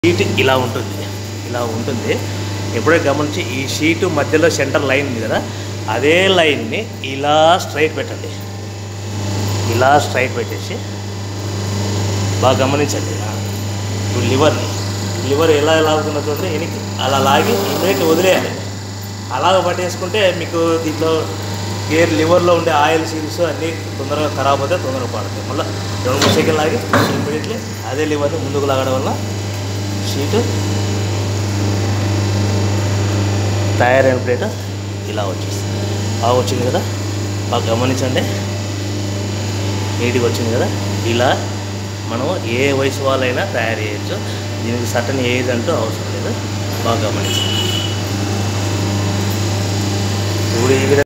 Sheet ఇలా ఉంటుంది ఎప్పుడైతే గమనించి ఈ షీటు మధ్యలో సెంటర్ లైన్ ఉంది కదా, అదే లైన్ని ఇలా స్ట్రైట్ పెట్టండి. ఇలా స్ట్రైట్ పెట్టేసి బాగా గమనించండి. ఇప్పుడు లివర్ ఎలా లాగుతున్నా చూడండి, వెనక్కి అలా లాగి ఇమీడియట్ వదిలేయాలి. అలాగ పట్టేసుకుంటే మీకు దీంట్లో గేర్ లివర్లో ఉండే ఆయిల్ సీల్స్ అన్నీ తొందరగా ఖరాబ్ అవుతాయి, తొందరగా పడతాయి. మళ్ళీ 2-3 సెకండ్ లాగి ఇమీడియట్లీ అదే లివర్ని ముందుకు లాగడం వల్ల షీటు తయారైన ప్లేట్ ఇలా వచ్చేస్తుంది. బాగా వచ్చింది కదా, బాగా గమనించండి. నీట్గా వచ్చింది కదా. ఇలా మనం ఏ వయసు వాళ్ళైనా తయారు చేయొచ్చు. దీనికి సర్టన్ ఏజ్ అంటూ అవసరం లేదు. బాగా గమనించండి. ఇప్పుడు ఈ విధంగా